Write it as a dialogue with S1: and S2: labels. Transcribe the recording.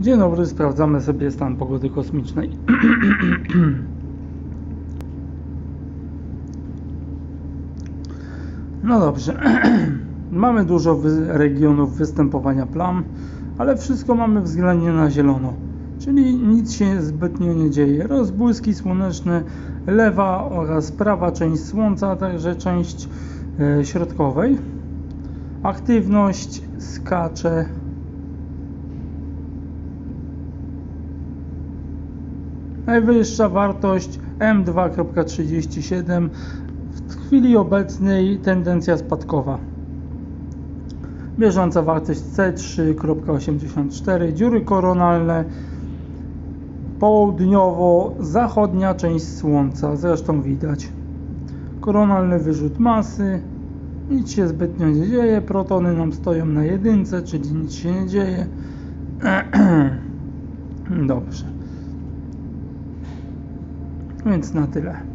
S1: Dzień dobry, sprawdzamy sobie stan pogody kosmicznej. No dobrze, mamy dużo regionów występowania plam, ale wszystko mamy względnie na zielono, czyli nic się zbytnio nie dzieje. Rozbłyski słoneczne, lewa oraz prawa część Słońca, a także część środkowej. Aktywność skacze. Najwyższa wartość M2.37, w chwili obecnej tendencja spadkowa. Bieżąca wartość C3.84, dziury koronalne, południowo-zachodnia część Słońca, zresztą widać. Koronalny wyrzut masy, nic się zbytnio nie dzieje, protony nam stoją na jedynce, czyli nic się nie dzieje. Dobrze. Więc na tyle.